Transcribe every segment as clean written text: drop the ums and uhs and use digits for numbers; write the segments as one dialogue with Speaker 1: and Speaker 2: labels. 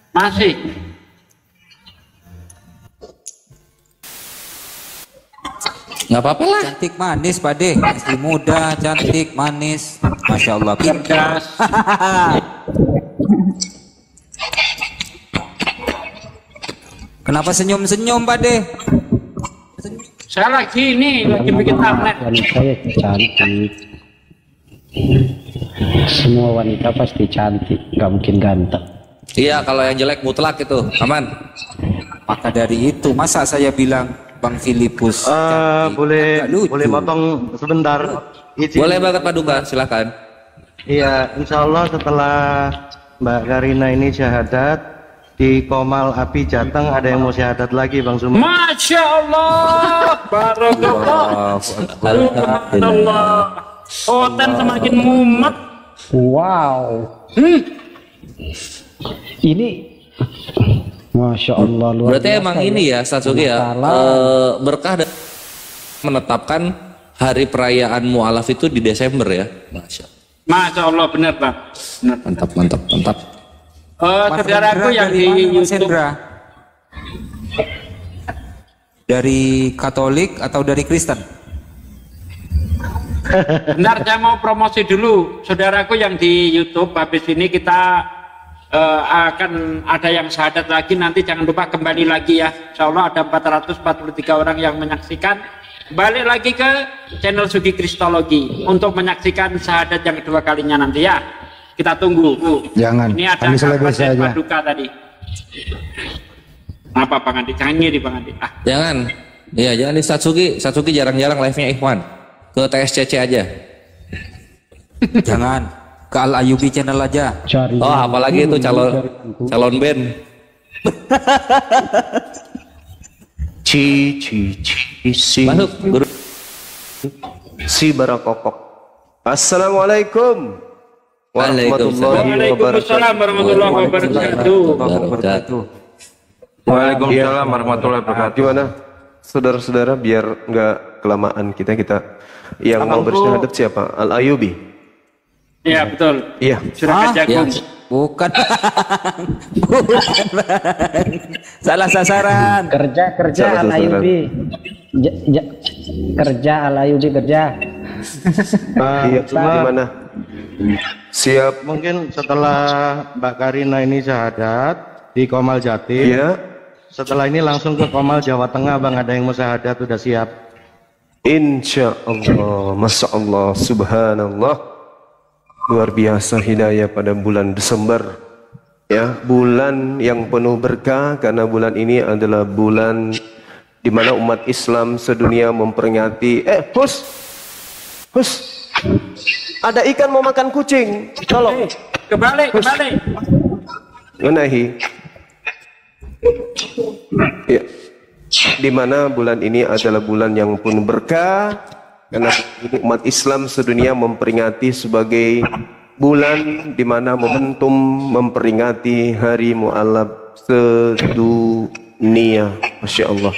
Speaker 1: Masih.
Speaker 2: Nggak apa-apa lah.
Speaker 3: Cantik manis Pade, masih muda, cantik manis, masya Allah, pintar. Kenapa senyum-senyum Pade?
Speaker 1: Saya lagi bikin tablet.
Speaker 4: Wanita ya cantik. Semua wanita pasti cantik, nggak mungkin ganteng.
Speaker 2: Iya, kalau yang jelek mutlak itu aman.
Speaker 3: Maka dari itu masa saya bilang Bang Filipus cantik?
Speaker 5: Boleh potong sebentar. Izin.
Speaker 2: Boleh banget Pak Duka, silakan.
Speaker 5: Iya, insya Allah setelah Mbak Karina ini syahadat di Komal Api Jateng, ada yang mau syahadat lagi Bang Suma.
Speaker 1: Masya Allah, barakallah, subhanallah. Oten semakin mumet.
Speaker 4: Wow. Ini Masya Allah luar
Speaker 2: Berarti
Speaker 4: biasa
Speaker 2: emang ini ya Satsuki ya, berkah dan menetapkan hari perayaan mu'alaf itu di Desember ya.
Speaker 1: Masya Allah, benar Pak. Benar.
Speaker 2: Mantap, mantap, mantap.
Speaker 1: Saudaraku yang di YouTube.
Speaker 3: Dari Katolik atau dari Kristen?
Speaker 1: Bentar, saya mau promosi dulu. Saudaraku yang di YouTube, habis ini kita akan ada yang syahadat lagi, nanti jangan lupa kembali lagi ya. Insya Allah ada 443 orang yang menyaksikan. Balik lagi ke channel Sugi Kristologi untuk menyaksikan syahadat yang kedua kalinya nanti ya. Kita tunggu.
Speaker 6: Jangan.
Speaker 1: Ini ada Kabupaten Paduka tadi. Apa Bang Andi? Jangan ngiri Bang Andi.
Speaker 2: Jangan. Iya, jangan di Satsuki jarang-jarang live-nya Ikhwan. Ke TSCC aja.
Speaker 3: Jangan. Ke Al Ayubi channel aja.
Speaker 2: Oh, apalagi itu calon band. Masuk guru.
Speaker 7: Si barakokok. Assalamualaikum warahmatullahi
Speaker 1: Waalaikumsalam warahmatullahi wabarakatuh.
Speaker 7: Waalaikumsalam warahmatullahi wabarakatuh. Gimana saudara-saudara, biar nggak kelamaan kita yang mau bersyahadat siapa? Al Ayubi.
Speaker 1: Iya betul.
Speaker 7: Iya.
Speaker 1: Surah Jagung.
Speaker 3: Bukan. Bukan Bang. Salah sasaran.
Speaker 4: Kerja Al Ayubi. Kerja Al Ayubi kerja.
Speaker 7: Iya, gimana? Siap.
Speaker 5: Mungkin setelah Mbak Karina ini syahadat di Komal Jatim.
Speaker 7: Iya.
Speaker 5: Setelah ini langsung ke Komal Jawa Tengah Bang, ada yang mau syahadat sudah siap.
Speaker 7: Insya Allah, Masya Allah, Subhanallah. Luar biasa hidayah pada bulan Desember. Ya, bulan yang penuh berkah karena bulan ini adalah bulan di mana umat Islam sedunia memperingati. Hus, ada ikan mau makan kucing. Tolong.
Speaker 1: Kebalik.
Speaker 7: Menahi. Ya. Di mana bulan ini adalah bulan yang penuh berkah karena ini umat Islam sedunia memperingati sebagai bulan di mana momentum memperingati hari mu'alaf sedunia. Masya Allah.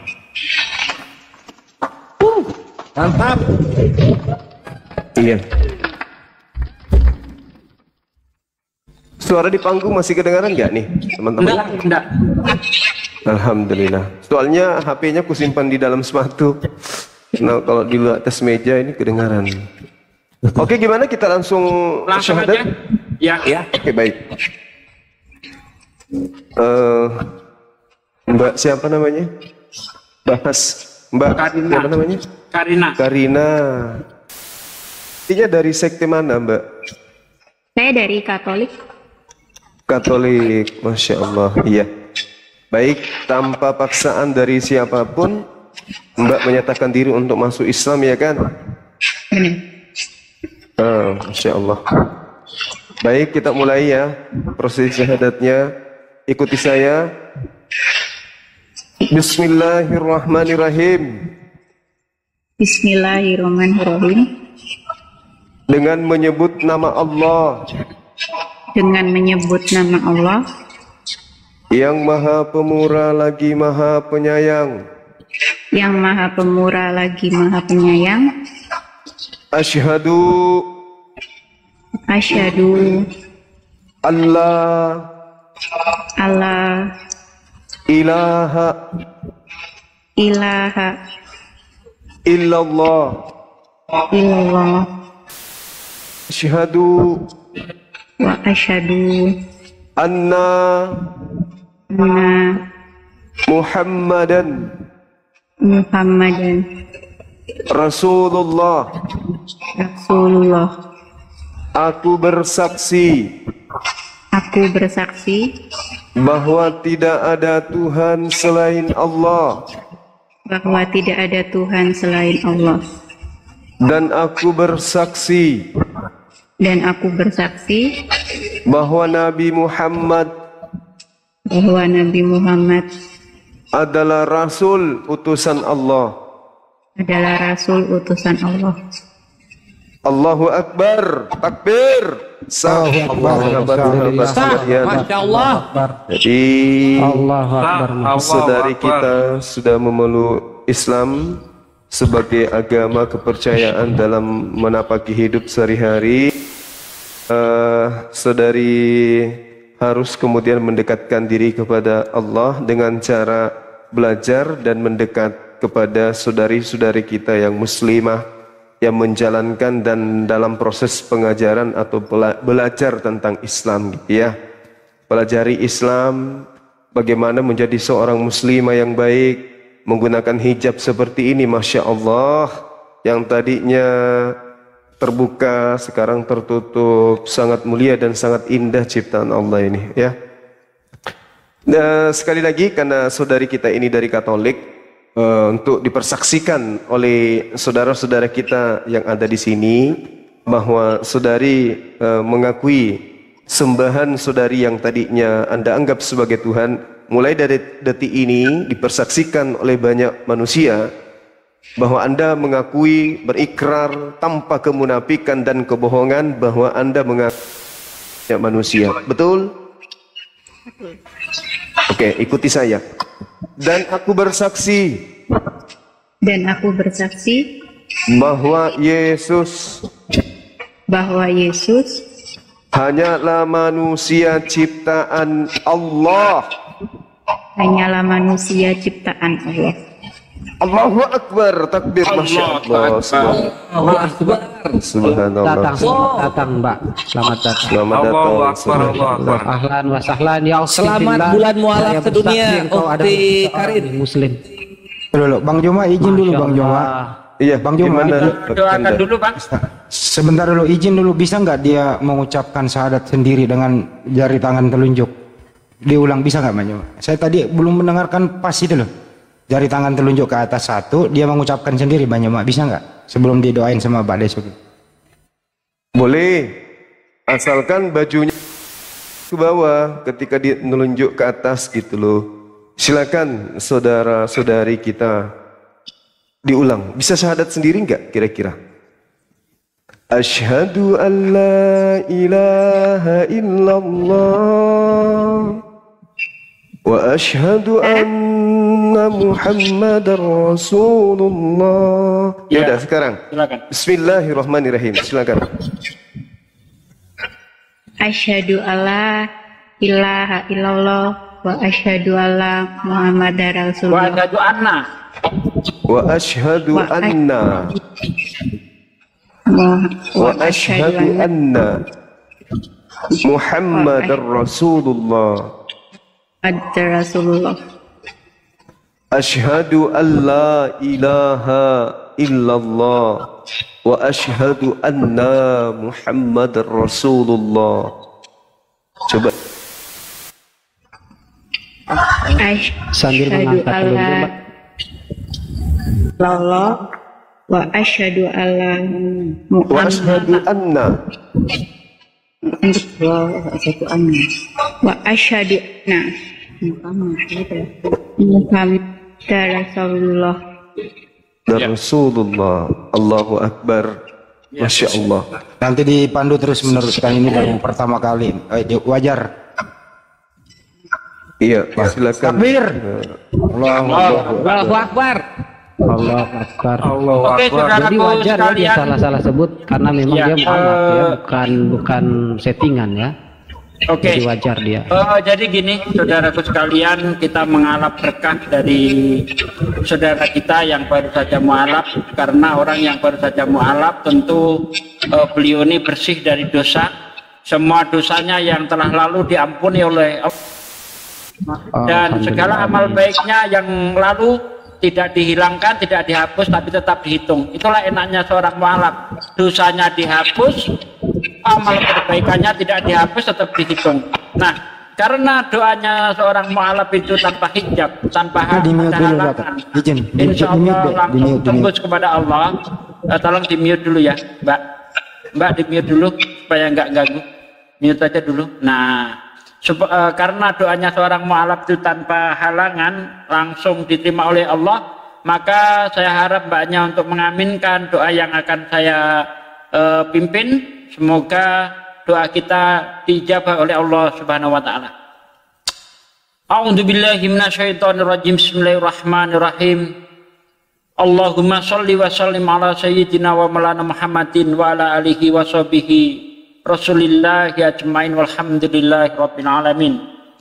Speaker 1: Mantap.
Speaker 7: Iya. Suara di panggung masih kedengaran nggak nih teman-teman?
Speaker 1: Enggak.
Speaker 7: Alhamdulillah. Soalnya HP-nya kusimpan di dalam sepatu. Nah, kalau di atas meja ini kedengaran. Oke, gimana kita langsung syahadat?
Speaker 1: Aja. Ya.
Speaker 7: Oke, baik. Mbak siapa namanya? Mbak
Speaker 1: Karina.
Speaker 7: siapa namanya? Karina. Intinya dari sekte mana, Mbak?
Speaker 8: Saya dari Katolik.
Speaker 7: Katolik, Masya Allah. Iya. Baik, tanpa paksaan dari siapapun, Mbak menyatakan diri untuk masuk Islam, ya kan? Masya Allah. Baik, kita mulai ya proses syahadatnya. Ikuti saya. Bismillahirrahmanirrahim.
Speaker 8: Bismillahirrahmanirrahim.
Speaker 7: Dengan menyebut nama Allah.
Speaker 8: Dengan menyebut nama Allah.
Speaker 7: Yang Maha Pemurah lagi Maha Penyayang.
Speaker 8: Yang Maha Pemurah lagi Maha Penyayang.
Speaker 7: Asyhadu
Speaker 8: Asyhadu
Speaker 7: Allah
Speaker 8: Allah
Speaker 7: ilaha
Speaker 8: ilaha
Speaker 7: illallah
Speaker 8: illallah
Speaker 7: asyhadu
Speaker 8: wa asyhadu
Speaker 7: anna
Speaker 8: anna
Speaker 7: Muhammadan
Speaker 8: Muhammadan
Speaker 7: Rasulullah.
Speaker 8: Rasulullah.
Speaker 7: Aku bersaksi bahwa tidak ada Tuhan selain Allah,
Speaker 8: bahwa tidak ada Tuhan selain Allah,
Speaker 7: dan aku bersaksi bahwa Nabi Muhammad adalah Rasul utusan Allah. Allahu Akbar, takbir,
Speaker 4: Allahu Akbar.
Speaker 2: Masya Allah.
Speaker 7: Jadi
Speaker 4: Allahu Akbar.
Speaker 7: saudari kita sudah memeluk Islam sebagai agama kepercayaan dalam menapaki hidup sehari-hari. Saudari harus kemudian mendekatkan diri kepada Allah dengan cara belajar dan mendekat kepada saudari-saudari kita yang muslimah yang menjalankan dan dalam proses pengajaran atau belajar tentang Islam gitu ya. Pelajari Islam, bagaimana menjadi seorang muslimah yang baik, menggunakan hijab seperti ini, Masya Allah, yang tadinya terbuka sekarang tertutup, sangat mulia dan sangat indah ciptaan Allah ini ya. Nah, sekali lagi karena saudari kita ini dari Katolik, untuk dipersaksikan oleh saudara-saudara kita yang ada di sini bahwa saudari mengakui sembahan saudari yang tadinya Anda anggap sebagai Tuhan, mulai dari detik ini dipersaksikan oleh banyak manusia bahwa Anda mengakui, berikrar tanpa kemunafikan dan kebohongan bahwa Anda mengakui manusia. Betul? Oke, ikuti saya. Dan aku bersaksi bahwa Yesus hanyalah manusia ciptaan Allah. Allahu Akbar, takbir, Masya Allah.
Speaker 2: Allahu Akbar.
Speaker 7: Subhanallah.
Speaker 4: Datang Mbak, selamat datang. Ahlan wa sahlan ya.
Speaker 2: Selamat bulan mualaf sedunia, Ukti Karin.
Speaker 4: Muslim.
Speaker 6: Dulu, Bang Joma izin dulu, Bang Joma.
Speaker 7: Iya,
Speaker 6: Bang Joma.
Speaker 1: Doakan dulu, Bang.
Speaker 6: Sebentar dulu, izin dulu, bisa nggak dia mengucapkan syahadat sendiri dengan jari tangan telunjuk? Diulang bisa nggak, Bang Joma? Saya tadi belum mendengarkan pas itu loh. Jari tangan telunjuk ke atas satu, dia mengucapkan sendiri, Bang Joma. Bisa nggak? Sebelum didoain sama Mbak Desuki.
Speaker 7: Boleh, asalkan bajunya ke bawah ketika dia menunjuk ke atas gitu loh. Silakan saudara-saudari kita diulang. Bisa syahadat sendiri nggak kira-kira? Asyhadu an la ilaha illallah wa asyhadu anna Muhammadar Rasulullah. Ya udah sekarang.
Speaker 1: Silakan.
Speaker 7: Bismillahirrahmanirrahim. Silakan.
Speaker 8: Asyhadu alla ilaha illallah wa asyhadu alla Muhammadar Rasulullah.
Speaker 7: Wa asyhadu anna Muhammadar Rasulullah. Asyhadu an la ilaha illallah wa asyhadu anna Muhammadar Rasulullah. Coba
Speaker 4: Sambil mengangkat telunjuk,
Speaker 8: Mbak. Wa asyhadu alla
Speaker 7: wa asyhadu anna
Speaker 8: wa asyhadu anna Muhammadar Rasulullah.
Speaker 7: Rasulullah. Allahu Akbar. Masya Allah.
Speaker 6: Nanti dipandu terus meneruskan, ini baru pertama kali. Wajar.
Speaker 7: Iya, silakan.
Speaker 6: Takbir.
Speaker 2: Allahu Akbar.
Speaker 4: Allahu Akbar.
Speaker 1: Oke,
Speaker 4: Jadi wajar ya dia
Speaker 1: sekalian.
Speaker 4: salah sebut karena memang dia mualaf ya, bukan settingan ya.
Speaker 1: Oke.
Speaker 4: Jadi wajar dia.
Speaker 1: Jadi gini, saudaraku sekalian, kita mengalap berkah dari saudara kita yang baru saja mualaf, karena orang yang baru saja mualaf tentu beliau ini bersih dari dosa. Semua dosanya yang telah lalu diampuni oleh Allah, dan segala amal baiknya yang lalu tidak dihilangkan, tidak dihapus, tapi tetap dihitung. Itulah enaknya seorang mualaf, dosanya dihapus, amal kebaikannya tidak dihapus, tetap dihitung. Nah, karena doanya seorang mualaf itu tanpa hijab, tanpa halangan, insya Allah langsung tembus kepada Allah. Tolong di mute dulu ya, Mbak di mute dulu supaya nggak ganggu, mute aja dulu. Nah, karena doanya seorang mualaf itu tanpa halangan langsung diterima oleh Allah, maka saya harap mbaknya untuk mengaminkan doa yang akan saya pimpin. Semoga doa kita dijabah oleh Allah Subhanahu wa taala. A'udzubillahi minasyaitonirrajim. Bismillahirrahmanirrahim. Allahumma shalli wa sallim ala sayyidina wa maulana Muhammadin wa ala alihi wa sahbihi Rasulillahi ajmain walhamdulillahi rabbil alamin.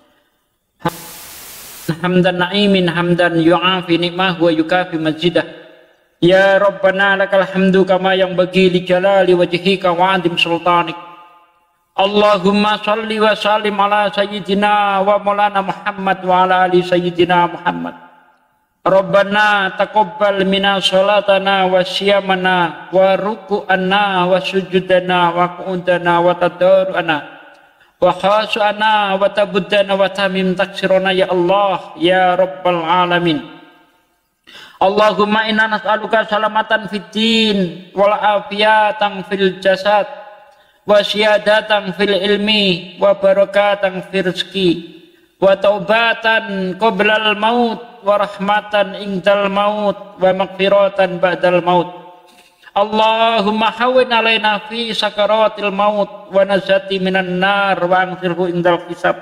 Speaker 1: Hamdan na'imin hamdan yu'afi ni'mah wa yukafi majidah. Ya Rabbana lakal hamdu kama yang bagi li jalali wajhika wa adim sultanik. Allahumma salli wa sallim ala sayyidina wa maulana Muhammad wa ala ali sayyidina Muhammad. Rabbana taqabbal minna salatana wa siyamana wa ruku'ana wa sujudana wa qu'udana wa tadarru'ana wa khashu'ana wa tabuddana wa tamim taksirona ya Allah ya Rabbal alamin. Allahumma inna nas'aluka salamatan fid din wal afiyatan fil jasad wa syihadatan fil ilmi wa barakatan fil rizqi wa taubatan qoblal maut wa rahmatan indal maut wa maghfiratan ba'dal maut. Allahumma hawwin alaina fi sakaratil maut wa nazati minan nar wa anzirhu indal hisab.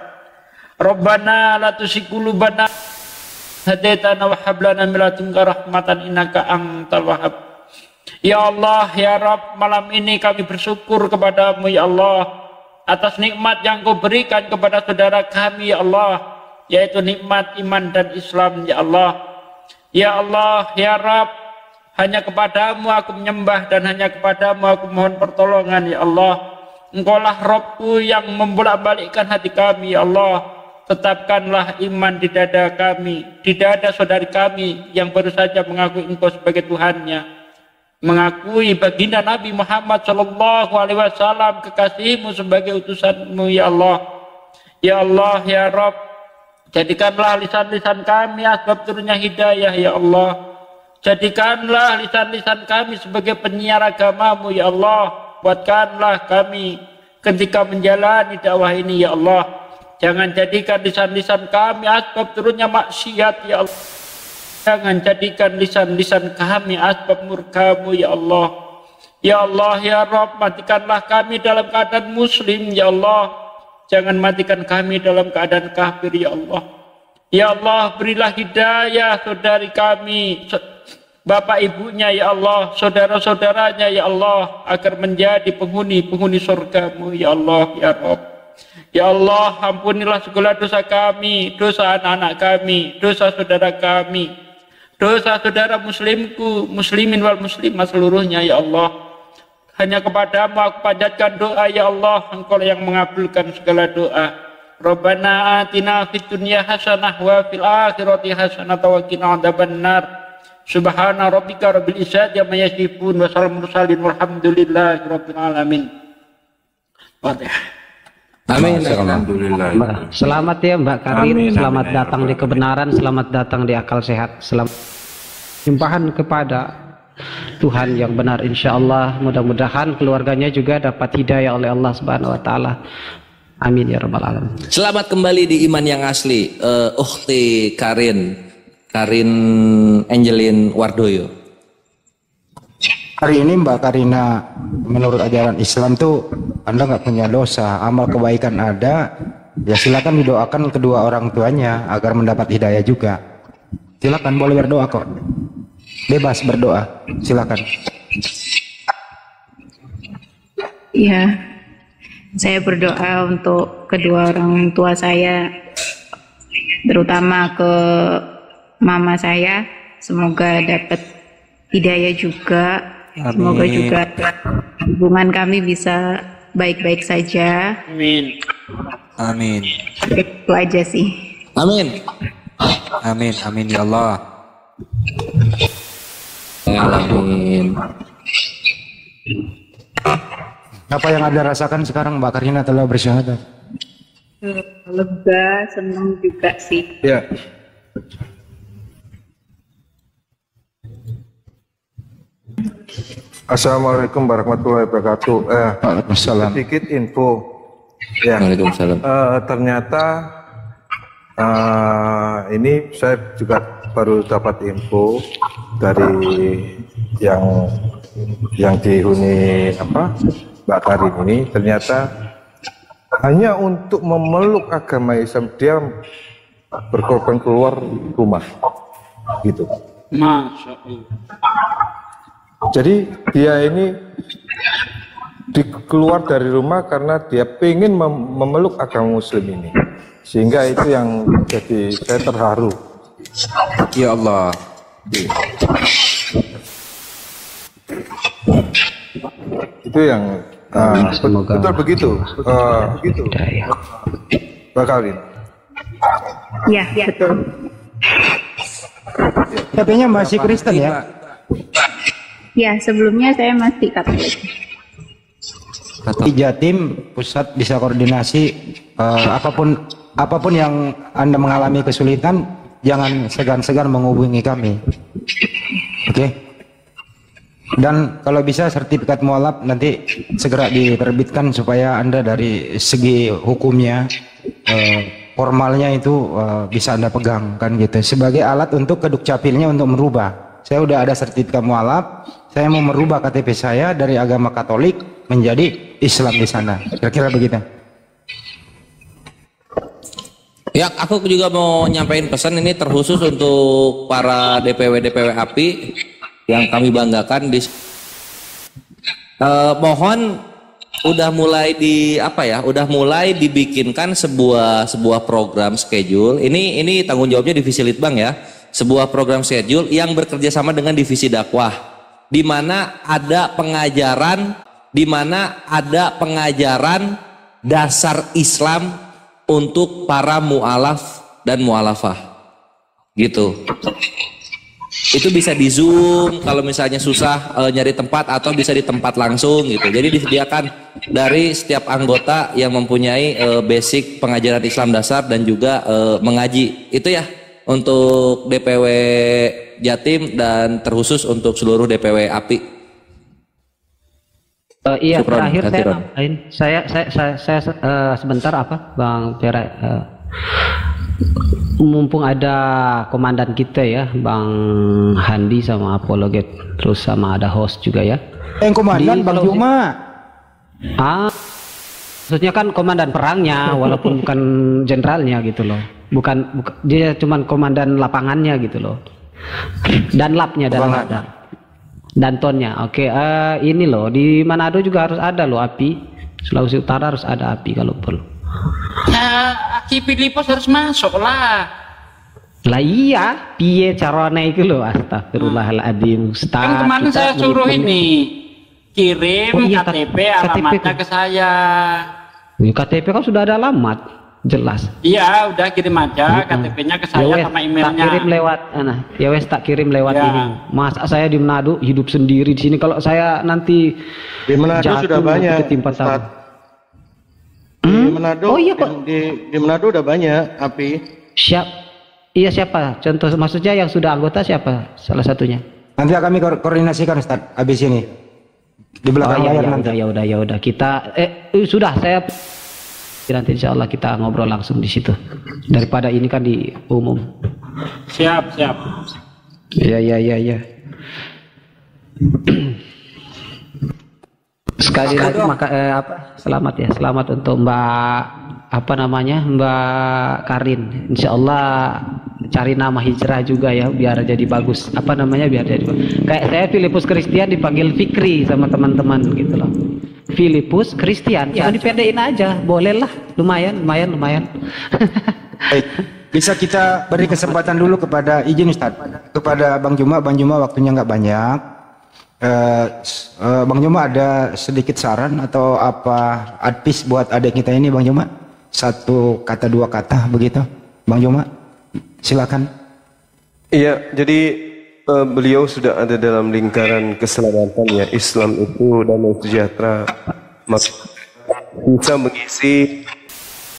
Speaker 1: Rabbana la tuzigh qulubana hadaitana wa hab lana min ladunka rahmatan innaka antal wahhab. Ya Allah, ya Rabb, malam ini kami bersyukur kepadamu ya Allah atas nikmat yang Kau berikan kepada saudara kami ya Allah, yaitu nikmat iman dan Islam ya Allah. Ya Allah, ya Rabb, hanya kepadamu aku menyembah dan hanya kepadamu aku mohon pertolongan ya Allah. Engkaulah Rabbku yang membolak-balikkan hati kami ya Allah. Tetapkanlah iman di dada kami, di dada saudari kami yang baru saja mengakui Engkau sebagai Tuhannya, mengakui baginda Nabi Muhammad sallallahu alaihi wasallam kekasihmu sebagai utusanmu ya Allah. Ya Allah, ya Rabb, jadikanlah lisan-lisan kami asbab turunnya hidayah ya Allah. Jadikanlah lisan-lisan kami sebagai penyiar agamamu ya Allah. Buatkanlah kami ketika menjalani dakwah ini ya Allah. Jangan jadikan lisan-lisan kami asbab turunnya maksiat ya Allah. Jangan jadikan lisan-lisan kami asbab murka-Mu ya Allah. Ya Allah, ya Rabb, matikanlah kami dalam keadaan muslim ya Allah. Jangan matikan kami dalam keadaan kafir ya Allah. Ya Allah, berilah hidayah saudari kami, bapak ibunya ya Allah, saudara-saudaranya ya Allah, agar menjadi penghuni surga-Mu ya Allah, ya Rabb. Ya Allah, ampunilah segala dosa kami, dosa anak-anak kami, dosa saudara kami, dosa saudara muslimku, muslimin wal muslimah seluruhnya ya Allah. Hanya kepadamu aku panjatkan doa ya Allah, Engkau yang mengabulkan segala doa. Rabbana atina fid dunya hasanah wa fil akhirati hasanah wa qina adzabannar. Subhana rabbika rabbil izzati amma yasifun wa salamun mursalin walhamdulillahi rabbil alamin. Fatihah.
Speaker 4: Amin. Alhamdulillah. Selamat ya Mbak Karin, selamat datang di kebenaran, selamat datang di akal sehat, selamat limpahan kepada Tuhan yang benar insya Allah. Mudah-mudahan keluarganya juga dapat hidayah oleh Allah Subhanahu wa taala. Amin ya rabbal alamin.
Speaker 2: Selamat kembali di iman yang asli, Ukhti Karin Angelin Wardoyo.
Speaker 6: Hari ini Mbak Karina, menurut ajaran Islam tuh Anda nggak punya dosa, amal kebaikan ada, ya silakan didoakan kedua orang tuanya agar mendapat hidayah juga. Silakan, boleh berdoa kok, bebas berdoa, silakan.
Speaker 8: Ya, Saya berdoa untuk kedua orang tua saya, terutama ke mama saya, semoga dapat hidayah juga.
Speaker 3: Amin.
Speaker 8: Semoga juga hubungan kami bisa baik-baik saja.
Speaker 1: Amin.
Speaker 3: Amin.
Speaker 8: Itu aja sih.
Speaker 2: Amin.
Speaker 3: Amin. Amin ya Allah.
Speaker 2: Amin.
Speaker 6: Apa yang Anda rasakan sekarang Mbak Karina telah bersyahadat?
Speaker 8: Lega, senang juga sih.
Speaker 7: Ya. Assalamualaikum warahmatullahi wabarakatuh.
Speaker 6: Waalaikumsalam.
Speaker 7: Sedikit info. Ya.
Speaker 2: Waalaikumsalam.
Speaker 7: Ternyata ini saya juga baru dapat info dari yang dihuni Mbak Karin ini, ternyata hanya untuk memeluk agama Islam dia berkorban keluar rumah, gitu.
Speaker 1: Masya Allah.
Speaker 7: Jadi dia ini keluar dari rumah karena dia ingin memeluk agama Muslim ini, sehingga itu yang jadi saya terharu.
Speaker 3: Ya Allah.
Speaker 7: Itu yang betul begitu. Begitu. Mbak Karin.
Speaker 8: Ya, betul.
Speaker 6: Katanya masih Kristen ya?
Speaker 8: Ya, sebelumnya saya masih Katolik.
Speaker 6: Di Jatim pusat bisa koordinasi apapun yang Anda mengalami kesulitan, jangan segan-segan menghubungi kami. Oke? Dan kalau bisa sertifikat mualaf nanti segera diterbitkan supaya Anda dari segi hukumnya formalnya itu bisa Anda pegang kan gitu, sebagai alat untuk keduk capilnya untuk merubah. Saya udah ada sertifikat mualaf, saya mau merubah KTP saya dari agama Katolik menjadi Islam di sana. Kira-kira begitu.
Speaker 2: Ya, aku juga mau nyampein pesan ini terkhusus untuk para DPW API yang kami banggakan di mohon udah mulai dibikinkan sebuah program schedule. Ini tanggung jawabnya divisi Litbang ya. Sebuah program schedule yang bekerja sama dengan divisi dakwah, di mana ada pengajaran dasar Islam untuk para mu'alaf dan mu'alafah gitu. Itu bisa di Zoom kalau misalnya susah nyari tempat, atau bisa di tempat langsung gitu. Jadi disediakan dari setiap anggota yang mempunyai basic pengajaran Islam dasar dan juga mengaji. Itu ya untuk DPW Jatim dan terkhusus untuk seluruh DPW API.
Speaker 4: Iya,
Speaker 2: Syukron,
Speaker 4: terakhir saya
Speaker 2: Hatiron.
Speaker 4: nambahin. Saya sebentar Bang Pera, mumpung ada komandan kita ya, Bang Handi sama Apologet, terus sama ada host juga ya.
Speaker 6: Yang komandan Bang Juma.
Speaker 4: Maksudnya kan komandan perangnya, walaupun bukan jenderalnya gitu loh. Bukan dia cuman komandan lapangannya gitu loh. Dan labnya dan tonnya. Oke, ini loh di Manado juga harus ada loh API. Sulawesi Utara harus ada API kalau perlu.
Speaker 1: Aki Filipos harus masuk lah.
Speaker 4: Lah iya, piye carane itu loh, astagfirullahaladzim. Ustaz,
Speaker 1: Kan kemarin
Speaker 4: kita
Speaker 1: saya suruh
Speaker 4: belum-
Speaker 1: ini kirim
Speaker 4: Oh iya,
Speaker 1: KTP
Speaker 4: KTP
Speaker 1: alamatnya
Speaker 4: kan.
Speaker 1: ke saya.
Speaker 4: KTP kan sudah ada alamat, jelas.
Speaker 1: Iya, udah kirim aja KTP-nya ke saya
Speaker 4: wes,
Speaker 1: sama
Speaker 4: tak
Speaker 1: emailnya.
Speaker 4: kirim lewat, ya wes tak kirim lewat
Speaker 1: Ya.
Speaker 4: ini. Masa saya di Manado hidup sendiri di sini, kalau saya nanti
Speaker 5: Di Manado
Speaker 4: jatuh,
Speaker 5: sudah
Speaker 4: nanti
Speaker 5: banyak,
Speaker 4: ketimpa
Speaker 5: Ustaz.
Speaker 4: tahu.
Speaker 5: Di Manado,
Speaker 4: Oh iya, kok.
Speaker 5: di Manado udah banyak api.
Speaker 4: Iya siapa? Contoh maksudnya yang sudah anggota siapa? Salah satunya.
Speaker 6: Nanti kami koordinasikan Ustaz habis ini. Di belakang layar nanti.
Speaker 4: Ya udah kita sudah saya nanti insya Allah kita ngobrol langsung di situ daripada ini kan di umum.
Speaker 1: Siap.
Speaker 4: Iya. Sekali lagi selamat untuk Mbak Mbak Karin. Insya Allah cari nama hijrah juga ya biar jadi bagus. Biar jadi bagus. Kayak saya Filipus Christian dipanggil Fikri sama teman-teman gitu loh. Filipus Kristen, jangan dipedein aja, bolehlah, lumayan.
Speaker 6: Baik, bisa kita beri kesempatan dulu kepada izin Ustaz, kepada Bang Juma waktunya nggak banyak. Bang Juma ada sedikit saran atau apa advice buat adik kita ini Bang Juma? Satu kata, dua kata begitu, Bang Juma, silakan.
Speaker 7: Iya, jadi beliau sudah ada dalam lingkaran keselamatan ya. Islam itu damai sejahtera, maka bisa mengisi